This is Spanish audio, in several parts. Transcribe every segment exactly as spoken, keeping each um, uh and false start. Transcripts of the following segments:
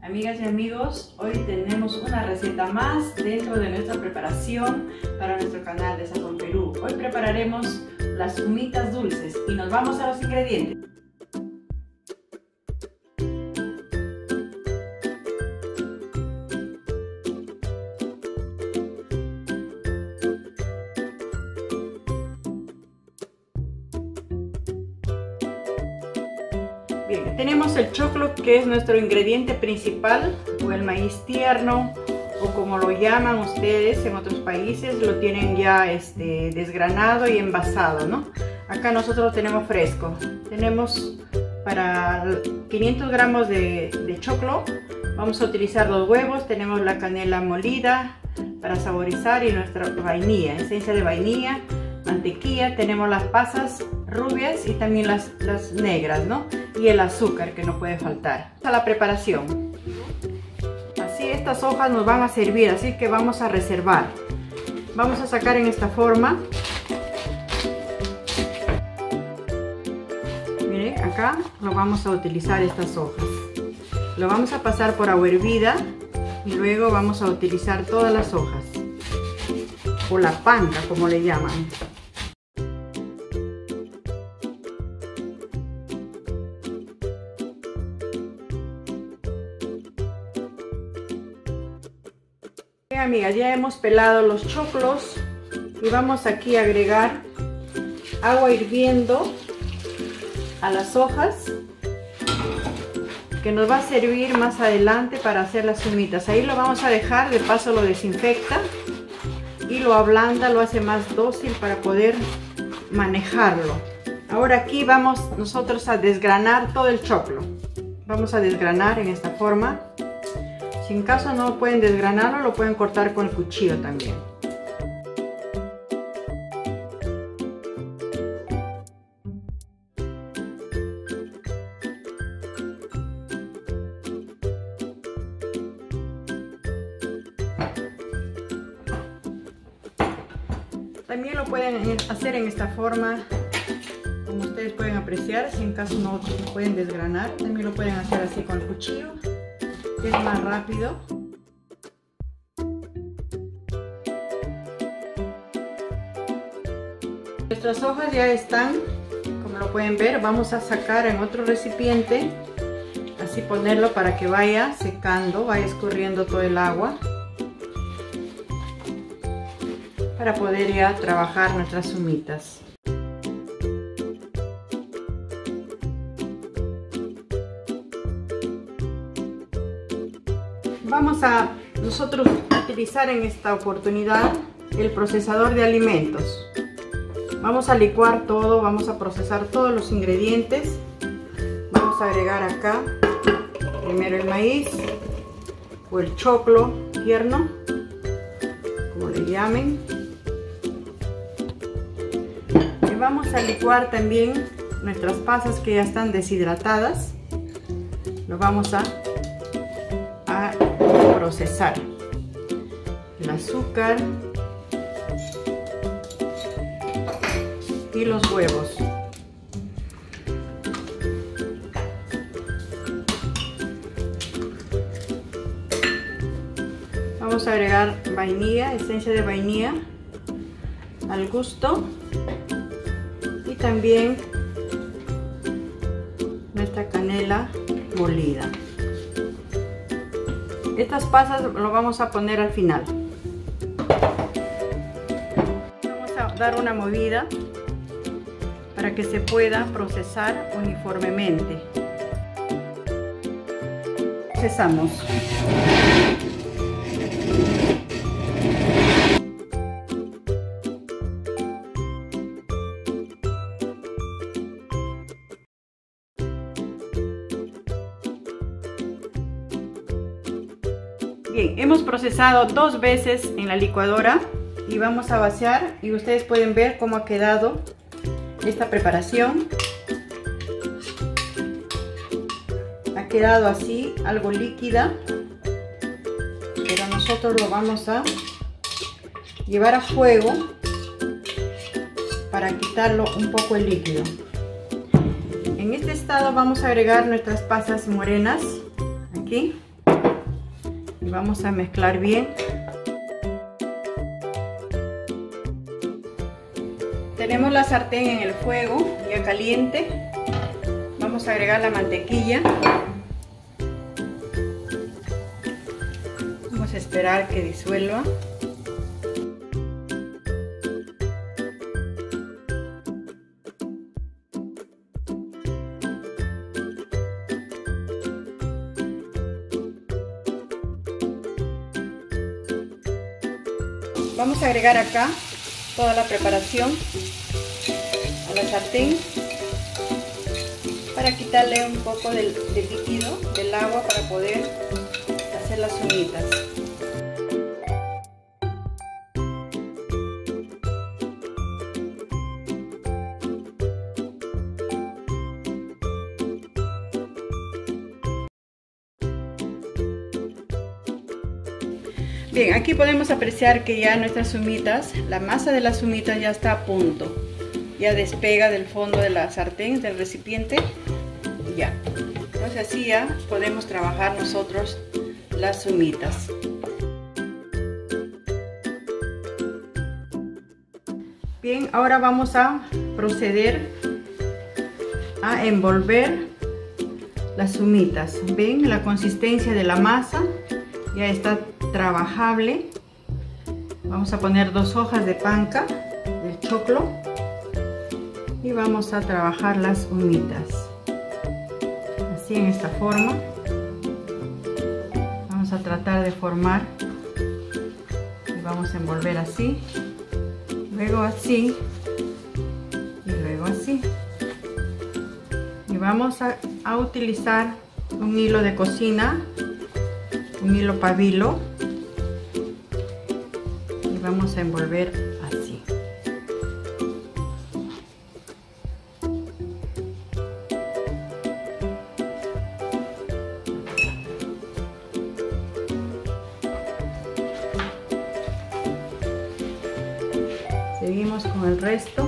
Amigas y amigos, hoy tenemos una receta más dentro de nuestra preparación para nuestro canal de Sazón Perú. Hoy prepararemos las humitas dulces y nos vamos a los ingredientes. Bien, tenemos el choclo, que es nuestro ingrediente principal, o el maíz tierno, o como lo llaman ustedes en otros países, lo tienen ya este, desgranado y envasado, ¿no? Acá nosotros lo tenemos fresco. Tenemos para quinientos gramos de, de choclo, vamos a utilizar dos huevos, tenemos la canela molida para saborizar y nuestra vainilla, esencia de vainilla, mantequilla, tenemos las pasas rubias y también las, las negras, ¿no? Y el azúcar, que no puede faltar. A la preparación. Así estas hojas nos van a servir, así que vamos a reservar. Vamos a sacar en esta forma. Miren, acá lo vamos a utilizar estas hojas. Lo vamos a pasar por agua hervida y luego vamos a utilizar todas las hojas. O la panca, como le llaman. Bien, amigas, ya hemos pelado los choclos y vamos aquí a agregar agua hirviendo a las hojas, que nos va a servir más adelante para hacer las humitas. Ahí lo vamos a dejar, de paso lo desinfecta y lo ablanda, lo hace más dócil para poder manejarlo. Ahora aquí vamos nosotros a desgranar todo el choclo. Vamos a desgranar en esta forma. Si en caso no pueden desgranarlo, lo pueden cortar con el cuchillo también. También lo pueden hacer en esta forma, como ustedes pueden apreciar. Si en caso no pueden desgranar, también lo pueden hacer así con el cuchillo, que es más rápido. Nuestras hojas ya están, como lo pueden ver. Vamos a sacar en otro recipiente, así ponerlo para que vaya secando, vaya escurriendo todo el agua, para poder ya trabajar nuestras humitas. Vamos a nosotros utilizar en esta oportunidad el procesador de alimentos. Vamos a licuar todo, vamos a procesar todos los ingredientes. Vamos a agregar acá primero el maíz o el choclo tierno, como le llamen. Y vamos a licuar también nuestras pasas que ya están deshidratadas. Lo vamos a a procesar. El azúcar y los huevos. Vamos a agregar vainilla, esencia de vainilla al gusto, y también nuestra canela molida. Estas pasas lo vamos a poner al final. Vamos a dar una movida para que se pueda procesar uniformemente. Procesamos. Bien, hemos procesado dos veces en la licuadora y vamos a vaciar, y ustedes pueden ver cómo ha quedado esta preparación. Ha quedado así, algo líquida, pero nosotros lo vamos a llevar a fuego para quitarlo un poco el líquido. En este estado vamos a agregar nuestras pasas morenas aquí. y vamos a mezclar bien. Tenemos la sartén en el fuego ya caliente. Vamos a agregar la mantequilla. Vamos a esperar que disuelva. Vamos a agregar acá toda la preparación a la sartén para quitarle un poco del, del líquido del agua para poder hacer las humitas. Bien, aquí podemos apreciar que ya nuestras humitas, la masa de las humitas ya está a punto. Ya despega del fondo de la sartén, del recipiente. Ya. Entonces así ya podemos trabajar nosotros las humitas. Bien, ahora vamos a proceder a envolver las humitas. Ven la consistencia de la masa, ya está trabajable. Vamos a poner dos hojas de panca del choclo y vamos a trabajar las humitas así, en esta forma. Vamos a tratar de formar y vamos a envolver así, luego así y luego así, y vamos a, a utilizar un hilo de cocina, un hilo pabilo, y vamos a envolver así. Seguimos con el resto.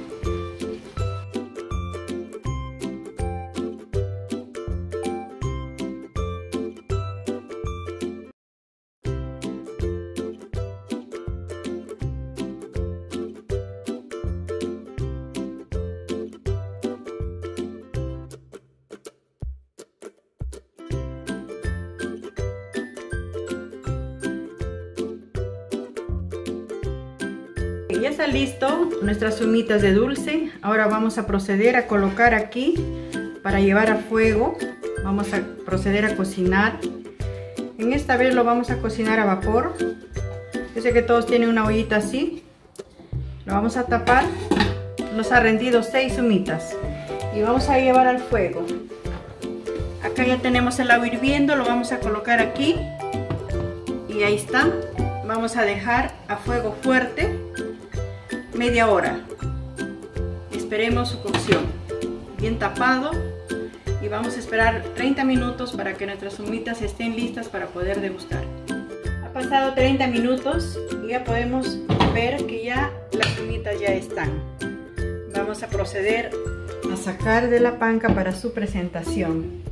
Ya está listo nuestras humitas de dulce. Ahora vamos a proceder a colocar aquí para llevar a fuego. Vamos a proceder a cocinar. En esta vez lo vamos a cocinar a vapor. Yo sé que todos tienen una ollita así. Lo vamos a tapar. Nos ha rendido seis humitas y vamos a llevar al fuego. Acá ya tenemos el agua hirviendo, lo vamos a colocar aquí y ahí está. Vamos a dejar a fuego fuerte media hora. Esperemos su cocción, bien tapado, y vamos a esperar treinta minutos para que nuestras humitas estén listas para poder degustar. Ha pasado treinta minutos y ya podemos ver que ya las humitas ya están. Vamos a proceder a sacar de la panca para su presentación.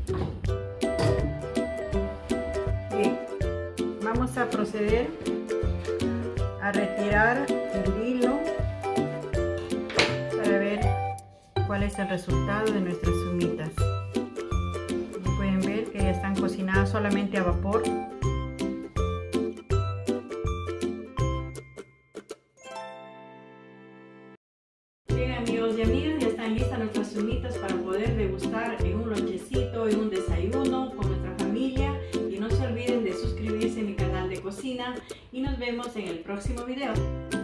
Bien, vamos a proceder a retirar el hilo para ver cuál es el resultado de nuestras humitas. Como pueden ver que ya están cocinadas solamente a vapor. Bien, amigos y amigas, ya están listas nuestras humitas para poder degustar en un lonchecito, en un desayuno con nuestra familia. Y no se olviden de suscribirse a mi canal de cocina y nos vemos en el próximo video.